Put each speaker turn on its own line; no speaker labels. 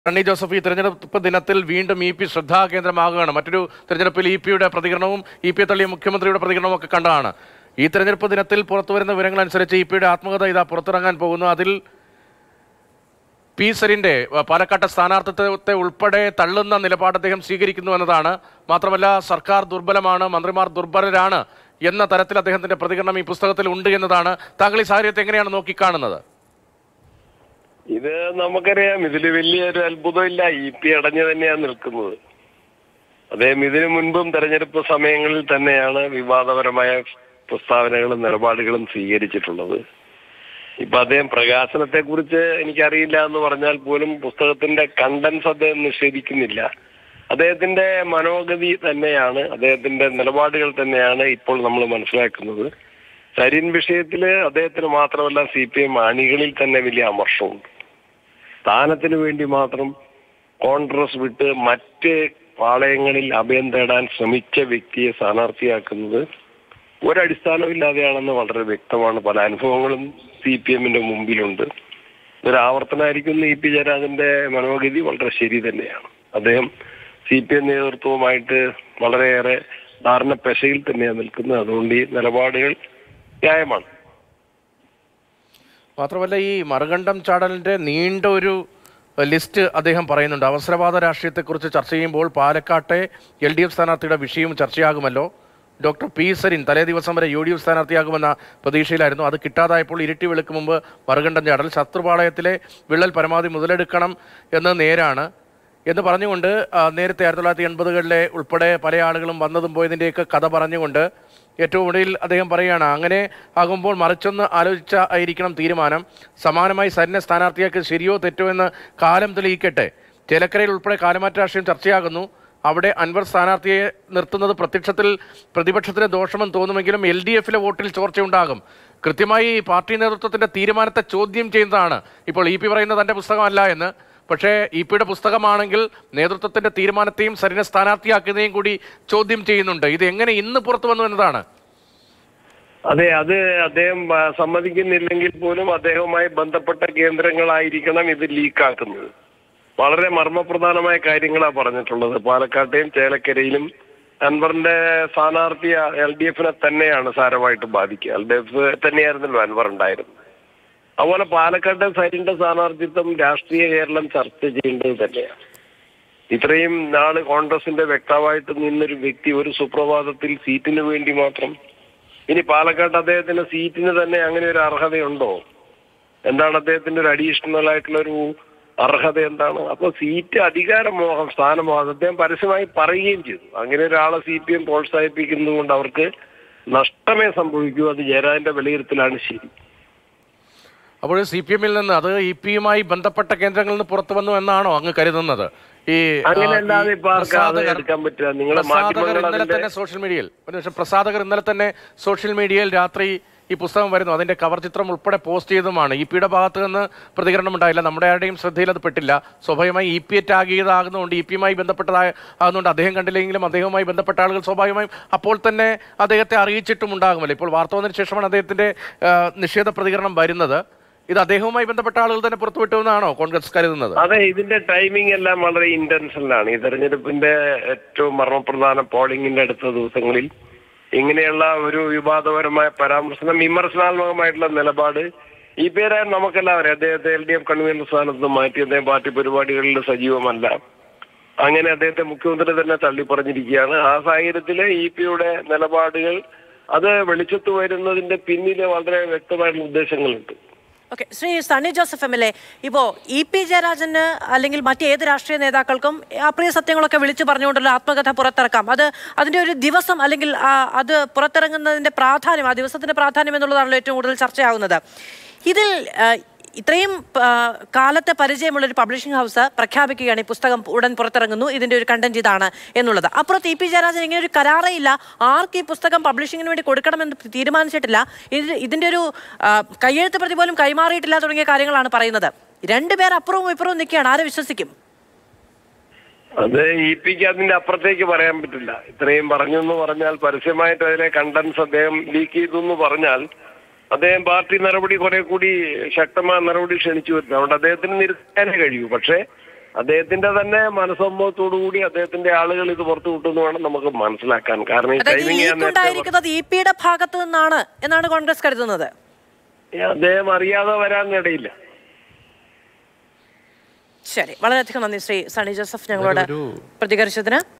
സണ്ണി ജോസഫ്, ഈ തെരഞ്ഞെടുപ്പ് ദിനത്തിൽ വീണ്ടും ഇ.പി. ശ്രദ്ധാകേന്ദ്രമാകുകയാണ്. മറ്റൊരു തെരഞ്ഞെടുപ്പിൽ ഇ.പിയുടെ പ്രതികരണവും ഇ.പിയെ തള്ളിയ മുഖ്യമന്ത്രിയുടെ പ്രതികരണവും ഒക്കെ കണ്ടതാണ്. ഈ തെരഞ്ഞെടുപ്പ് ദിനത്തിൽ പുറത്തുവരുന്ന വിവരങ്ങൾ അനുസരിച്ച് ഇ.പിയുടെ ആത്മകഥ ഇതാ പുറത്തിറങ്ങാൻ പോകുന്നു. അതിൽ പി സരിന്റെ പാലക്കാട്ടെ സ്ഥാനാർത്ഥിത്വത്തെ ഉൾപ്പെടെ തള്ളുന്ന നിലപാട് അദ്ദേഹം സ്വീകരിക്കുന്നു എന്നതാണ്. മാത്രമല്ല, സർക്കാർ ദുർബലമാണ്, മന്ത്രിമാർ ദുർബലരാണ് എന്ന തരത്തിൽ അദ്ദേഹത്തിന്റെ പ്രതികരണം ഈ പുസ്തകത്തിൽ ഉണ്ട് എന്നതാണ്. താങ്കൾ ഈ സാഹചര്യത്തെ എങ്ങനെയാണ് നോക്കിക്കാണുന്നത്?
ഇത് നമുക്കറിയാം, ഇതിൽ വലിയൊരു അത്ഭുതമില്ല. ഇ.പി അടഞ്ഞു തന്നെയാണ് നിൽക്കുന്നത്. അദ്ദേഹം ഇതിനു മുൻപും തെരഞ്ഞെടുപ്പ് സമയങ്ങളിൽ തന്നെയാണ് വിവാദപരമായ പ്രസ്താവനകളും നിലപാടുകളും സ്വീകരിച്ചിട്ടുള്ളത്. ഇപ്പൊ അദ്ദേഹം പ്രകാശനത്തെ കുറിച്ച് എനിക്കറിയില്ല എന്ന് പറഞ്ഞാൽ പോലും പുസ്തകത്തിന്റെ കണ്ടൻസ് അദ്ദേഹം നിഷേധിക്കുന്നില്ല. അദ്ദേഹത്തിന്റെ മനോഗതി തന്നെയാണ്, അദ്ദേഹത്തിന്റെ നിലപാടുകൾ തന്നെയാണ് ഇപ്പോൾ നമ്മൾ മനസ്സിലാക്കുന്നത്. സരിൻ വിഷയത്തില് അദ്ദേഹത്തിന് മാത്രമല്ല CPM അണികളിൽ തന്നെ വലിയ അമർഷമുണ്ട്. സ്ഥാനത്തിന് വേണ്ടി മാത്രം കോൺഗ്രസ് വിട്ട് മറ്റ് പാളയങ്ങളിൽ അഭയം തേടാൻ ശ്രമിച്ച വ്യക്തിയെ സ്ഥാനാർത്ഥിയാക്കുന്നത് ഒരടിസ്ഥാനമില്ലാതെയാണെന്ന് വളരെ വ്യക്തമാണ്. പല അനുഭവങ്ങളും CPMന്റെ മുമ്പിലുണ്ട്. ഒരു ആവർത്തനമായിരിക്കുന്ന ഇ.പി. ജയരാജന്റെ മനോഗതി വളരെ ശരി തന്നെയാണ്. അദ്ദേഹം CPM നേതൃത്വവുമായിട്ട് വളരെയേറെ ധാരണ പെശയിൽ തന്നെയാണ് നിൽക്കുന്നത്. അതുകൊണ്ട് ഈ നിലപാടുകൾ ന്യായമാണ്.
മാത്രമല്ല, ഈ മറുകണ്ഠം ചാടലിന്റെ നീണ്ട ഒരു ലിസ്റ്റ് അദ്ദേഹം പറയുന്നുണ്ട്. അവസരവാദ രാഷ്ട്രീയത്തെക്കുറിച്ച് ചർച്ച ചെയ്യുമ്പോൾ പാലക്കാട്ടെ LDF സ്ഥാനാർത്ഥിയുടെ വിഷയവും ചർച്ചയാകുമല്ലോ. ഡോക്ടർ പി സരിൻ തലേ ദിവസം വരെ UDF സ്ഥാനാർത്ഥിയാകുമെന്ന പ്രതീക്ഷയിലായിരുന്നു. അത് കിട്ടാതായപ്പോൾ ഇരുട്ടി വെളുക്ക് മുമ്പ് മറുകണ്ഠം ചാടൽ. ശത്രുപാളയത്തിലെ വിള്ളൽ പരമാവധി മുതലെടുക്കണം എന്ന് നേരാണ് എന്ന് പറഞ്ഞുകൊണ്ട് നേരത്തെ 1980-കളിലെ ഉൾപ്പെടെ പല ആളുകളും വന്നതും പോയതിൻ്റെയൊക്കെ കഥ പറഞ്ഞുകൊണ്ട് ഏറ്റവും ഒടുവിൽ അദ്ദേഹം പറയുകയാണ്, അങ്ങനെ ആകുമ്പോൾ മറിച്ചൊന്ന് ആലോചിച്ചായിരിക്കണം തീരുമാനം. സമാനമായി സരിനെ സ്ഥാനാർത്ഥിയാക്കി ശരിയോ തെറ്റോ എന്ന് കാലം തെളിയിക്കട്ടെ. ചേലക്കരയിൽ ഉൾപ്പെടെ കാലമാറ്റ രാഷ്ട്രീയം ചർച്ചയാകുന്നു. അവിടെ അൻവർ സ്ഥാനാർത്ഥിയെ നിർത്തുന്നത് പ്രത്യക്ഷത്തിൽ പ്രതിപക്ഷത്തിന് ദോഷമെന്ന് തോന്നുമെങ്കിലും LDFലെ വോട്ടിൽ ചോർച്ചയുണ്ടാകും. കൃത്യമായി പാർട്ടി നേതൃത്വത്തിന്റെ തീരുമാനത്തെ ചോദ്യം ചെയ്യുന്നതാണ് ഇപ്പോൾ ഇ.പി പറയുന്നത് തന്റെ പുസ്തകമല്ല എന്ന്. പക്ഷേ ഇ.പിയുടെ പുസ്തകമാണെങ്കിൽ നേതൃത്വത്തിന്റെ തീരുമാനത്തെയും സരിനെ സ്ഥാനാർത്ഥിയാക്കുന്നതിനെയും കൂടി ചോദ്യം ചെയ്യുന്നുണ്ട്. ഇത് എങ്ങനെ ഇന്ന് പുറത്തു വന്നു എന്നതാണ്.
അതെ, അത് അദ്ദേഹം സമ്മതിക്കുന്നില്ലെങ്കിൽ പോലും അദ്ദേഹവുമായി ബന്ധപ്പെട്ട കേന്ദ്രങ്ങളായിരിക്കണം ഇത് ലീക്കാക്കുന്നത്. വളരെ മർമ്മപ്രധാനമായ കാര്യങ്ങളാണ് പറഞ്ഞിട്ടുള്ളത്. പാലക്കാട്ടെയും ചേലക്കരയിലും അൻവറിന്റെ സ്ഥാനാർത്ഥി LDFനെ തന്നെയാണ് സാരമായിട്ട് ബാധിക്കുക. LDF തന്നെയായിരുന്നല്ലോ അൻവർ ഉണ്ടായിരുന്നത്. അതുപോലെ പാലക്കാട്ടെ സരിന്റെ സ്ഥാനാർത്ഥിത്വം രാഷ്ട്രീയ കേരളം ചർച്ച ചെയ്യേണ്ടത് തന്നെയാണ്. ഇത്രയും നാള് കോൺഗ്രസിന്റെ വ്യക്തമായിട്ട് നിന്നൊരു വ്യക്തി ഒരു സുപ്രഭാതത്തിൽ സീറ്റിന് വേണ്ടി മാത്രം, ഇനി പാലക്കാട്ട് അദ്ദേഹത്തിന് സീറ്റിന് തന്നെ അങ്ങനെ ഒരു അർഹതയുണ്ടോ? എന്താണ് അദ്ദേഹത്തിന്റെ ഒരു അഡീഷണൽ ആയിട്ടുള്ള ഒരു അർഹത എന്താണ്? അപ്പൊ സീറ്റ് അധികാരമോഹം, സ്ഥാനമോഹം അദ്ദേഹം പരസ്യമായി പറയുകയും ചെയ്തു. അങ്ങനെ ഒരാളെ CPM പ്രോത്സാഹിപ്പിക്കുന്നത് കൊണ്ട് അവർക്ക് നഷ്ടമേ സംഭവിക്കൂ. അത് ജയരാജന്റെ വിലയിരുത്തലാണ് ശരി.
അപ്പോൾ CPMൽ നിന്ന് അത് ഇ.പിയുമായി ബന്ധപ്പെട്ട കേന്ദ്രങ്ങളിൽ നിന്ന് പുറത്തു വന്നു എന്നാണോ അങ്ങ് കരുതുന്നത്? ഈ പ്രസാധകർ ഇന്നലെ തന്നെ സോഷ്യൽ മീഡിയയിൽ രാത്രി ഈ പുസ്തകം വരുന്നു, അതിന്റെ കവർ ചിത്രം ഉൾപ്പെടെ പോസ്റ്റ് ചെയ്തതുമാണ്. ഇ.പിയുടെ ഭാഗത്ത് നിന്ന് പ്രതികരണം ഉണ്ടായില്ല, നമ്മുടെ ആരുടെയും ശ്രദ്ധയിൽ അത് പെട്ടില്ല. സ്വാഭാവികമായി ഇ.പിയെ ടാഗ് ചെയ്താകുന്നതുകൊണ്ട് ഇ.പിയുമായി ബന്ധപ്പെട്ടതാകുന്നതുകൊണ്ട് അദ്ദേഹം കണ്ടില്ലെങ്കിലും അദ്ദേഹവുമായി ബന്ധപ്പെട്ട ആളുകൾ സ്വാഭാവികമായും അപ്പോൾ തന്നെ അദ്ദേഹത്തെ അറിയിച്ചിട്ടും ഉണ്ടാകുമല്ലോ. ഇപ്പോൾ വാർത്ത വന്നതിന് ശേഷമാണ് അദ്ദേഹത്തിന്റെ നിഷേധ പ്രതികരണം വരുന്നത്. ഇത് അദ്ദേഹവുമായി ബന്ധപ്പെട്ട ആളുകൾ തന്നെ പുറത്തുവിട്ടുവെന്നാണോ കോൺഗ്രസ് കരുതുന്നത്?
അതെ, ഇതിന്റെ ടൈമിംഗ് എല്ലാം വളരെ ഇന്റൻഷനലാണ്. ഈ തെരഞ്ഞെടുപ്പിന്റെ ഏറ്റവും മർമ്മപ്രധാന പോളിംഗിന്റെ അടുത്ത ദിവസങ്ങളിൽ ഇങ്ങനെയുള്ള ഒരു വിവാദപരമായ പരാമർശനം, വിമർശനാത്മകമായിട്ടുള്ള നിലപാട് ഈ പേരായ നമുക്കെല്ലാവരും അദ്ദേഹത്തെ LDF കൺവീനർ സ്ഥാനത്ത് മാറ്റി അദ്ദേഹം പാർട്ടി പരിപാടികളിൽ സജീവമല്ല. അങ്ങനെ അദ്ദേഹത്തെ മുഖ്യമന്ത്രി തന്നെ തള്ളി പറഞ്ഞിരിക്കുകയാണ്. ആ സാഹചര്യത്തില് ഇ.പിയുടെ നിലപാടുകൾ അത് വെളിച്ചത്ത് വരുന്നതിന്റെ പിന്നിൽ വളരെ വ്യക്തമായിട്ടുള്ള ഉദ്ദേശങ്ങളുണ്ട്.
ഓക്കെ, ശ്രീ സണ്ണി ജോസഫ് MLA, ഇപ്പോൾ ഇ.പി ജയരാജന് അല്ലെങ്കിൽ മറ്റേത് രാഷ്ട്രീയ നേതാക്കൾക്കും അപ്രിയ സത്യങ്ങളൊക്കെ വിളിച്ചു പറഞ്ഞുകൊണ്ടുള്ള ആത്മകഥ പുറത്തിറക്കാം. അതിൻ്റെ ഒരു ദിവസം അല്ലെങ്കിൽ അത് പുറത്തിറങ്ങുന്നതിൻ്റെ പ്രാധാന്യം, ആ ദിവസത്തിൻ്റെ പ്രാധാന്യം എന്നുള്ളതാണല്ലോ ഏറ്റവും കൂടുതൽ ചർച്ചയാവുന്നത്. ഇതിൽ ഇത്രയും കാലത്തെ പരിചയമുള്ളൊരു പബ്ലിഷിംഗ് ഹൗസ് പ്രഖ്യാപിക്കുകയാണ് ഈ പുസ്തകം ഉടൻ പുറത്തിറങ്ങുന്നു, ഇതിൻ്റെ ഒരു കണ്ടന്റ് ഇതാണ് എന്നുള്ളത്. അപ്പുറത്ത് ഇ.പി ജയരാജൻ ഇങ്ങനെ ഒരു കരാറേയില്ല, ആർക്ക് ഈ പുസ്തകം പബ്ലിഷിങ്ങിന് വേണ്ടി കൊടുക്കണമെന്ന് തീരുമാനിച്ചിട്ടില്ല, ഇതിൻ്റെ ഒരു കയ്യെഴുത്ത് പ്രതി പോലും കൈമാറിയിട്ടില്ല തുടങ്ങിയ കാര്യങ്ങളാണ് പറയുന്നത്. രണ്ടുപേർ അപ്പുറവും ഇപ്പുറവും നിൽക്കുകയാണ്, ആരെ വിശ്വസിക്കും?
അത് ഇ.പിക്ക് അതിന്റെ അപ്പുറത്തേക്ക് പറയാൻ പറ്റില്ല. ഇത്രയും പറഞ്ഞു എന്ന് പറഞ്ഞാൽ, പരസ്യമായിട്ട് അതിലെ കണ്ടൻസ് അദ്ദേഹം ലീക്ക് ചെയ്തു എന്ന് പറഞ്ഞാൽ അദ്ദേഹം പാർട്ടി നടപടി കുറെ കൂടി ശക്തമായ നടപടി ക്ഷണിച്ചു വരുന്നു. അതുകൊണ്ട് അദ്ദേഹത്തിന് നിരത്താനേ കഴിയൂ. പക്ഷേ അദ്ദേഹത്തിന്റെ തന്നെ മനസ്സമ്മതത്തോടു കൂടി അദ്ദേഹത്തിന്റെ ആളുകൾ ഇത് പുറത്തു വിട്ടെന്ന് വേണം നമുക്ക് മനസ്സിലാക്കാൻ. കാരണം ഈ ടൈമിംഗ്
ഉണ്ടായിരിക്കുന്നത് ഇപിയുടെ ഭാഗത്തു നിന്നാണ് എന്നാണ് കോൺഗ്രസ് കരുതുന്നത്.
അദ്ദേഹം അറിയാതെ വരാനിടയില്ല.
ശരി, വളരെയധികം നന്ദി ശ്രീ സണ്ണി ജോസഫ് ഞങ്ങളോട് പ്രതികരിച്ചതിന്.